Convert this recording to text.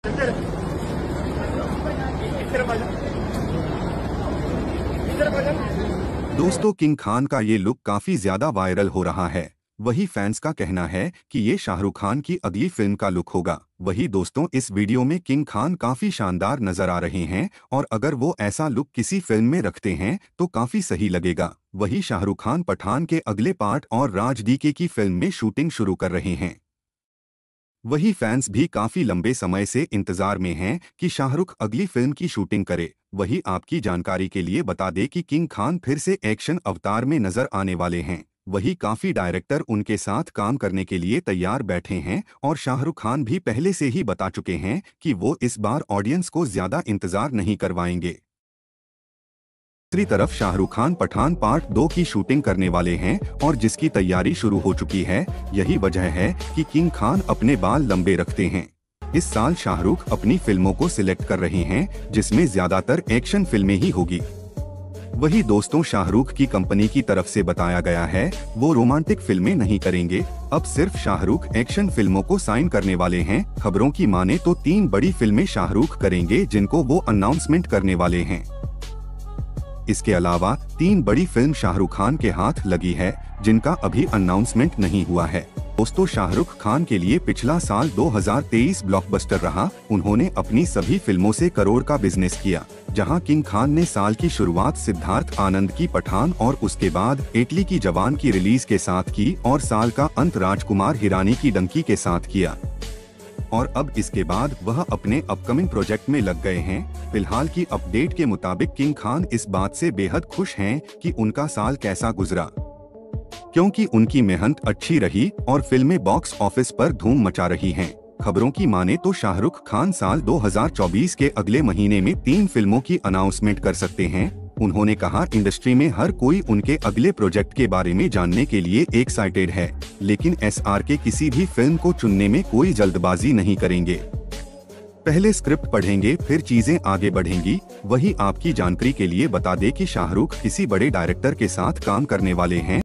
दोस्तों, किंग खान का ये लुक काफी ज्यादा वायरल हो रहा है। वही फैंस का कहना है कि ये शाहरुख खान की अगली फिल्म का लुक होगा। वही दोस्तों, इस वीडियो में किंग खान काफी शानदार नजर आ रहे हैं और अगर वो ऐसा लुक किसी फिल्म में रखते हैं तो काफी सही लगेगा। वही शाहरुख खान पठान के अगले पार्ट और राज डीके की फिल्म में शूटिंग शुरू कर रहे हैं। वही फैंस भी काफी लंबे समय से इंतजार में हैं कि शाहरुख अगली फिल्म की शूटिंग करे। वही आपकी जानकारी के लिए बता दें कि किंग खान फिर से एक्शन अवतार में नजर आने वाले हैं। वही काफी डायरेक्टर उनके साथ काम करने के लिए तैयार बैठे हैं और शाहरुख खान भी पहले से ही बता चुके हैं कि वो इस बार ऑडियंस को ज्यादा इंतजार नहीं करवाएंगे। दूसरी तरफ शाहरुख खान पठान पार्ट 2 की शूटिंग करने वाले हैं और जिसकी तैयारी शुरू हो चुकी है। यही वजह है कि किंग खान अपने बाल लंबे रखते हैं। इस साल शाहरुख अपनी फिल्मों को सिलेक्ट कर रहे हैं जिसमें ज्यादातर एक्शन फिल्में ही होगी। वही दोस्तों, शाहरुख की कंपनी की तरफ से बताया गया है वो रोमांटिक फिल्में नहीं करेंगे। अब सिर्फ शाहरुख एक्शन फिल्मों को साइन करने वाले हैं। खबरों की माने तो 3 बड़ी फिल्में शाहरुख करेंगे जिनको वो अनाउंसमेंट करने वाले हैं। इसके अलावा 3 बड़ी फिल्म शाहरुख खान के हाथ लगी है जिनका अभी अनाउंसमेंट नहीं हुआ है। दोस्तों, शाहरुख खान के लिए पिछला साल 2023 ब्लॉकबस्टर रहा। उन्होंने अपनी सभी फिल्मों से करोड़ का बिजनेस किया। जहां किंग खान ने साल की शुरुआत सिद्धार्थ आनंद की पठान और उसके बाद इटली की जवान की रिलीज के साथ की और साल का अंत राजकुमार हिरानी की डंकी के साथ किया और अब इसके बाद वह अपने अपकमिंग प्रोजेक्ट में लग गए हैं। फिलहाल की अपडेट के मुताबिक किंग खान इस बात से बेहद खुश हैं कि उनका साल कैसा गुजरा, क्योंकि उनकी मेहनत अच्छी रही और फिल्में बॉक्स ऑफिस पर धूम मचा रही हैं। खबरों की माने तो शाहरुख खान साल 2024 के अगले महीने में 3 फिल्मों की अनाउंसमेंट कर सकते हैं। उन्होंने कहा, इंडस्ट्री में हर कोई उनके अगले प्रोजेक्ट के बारे में जानने के लिए एक्साइटेड है, लेकिन SRK किसी भी फिल्म को चुनने में कोई जल्दबाजी नहीं करेंगे। पहले स्क्रिप्ट पढ़ेंगे, फिर चीजें आगे बढ़ेंगी। वही आपकी जानकारी के लिए बता दें कि शाहरुख किसी बड़े डायरेक्टर के साथ काम करने वाले हैं।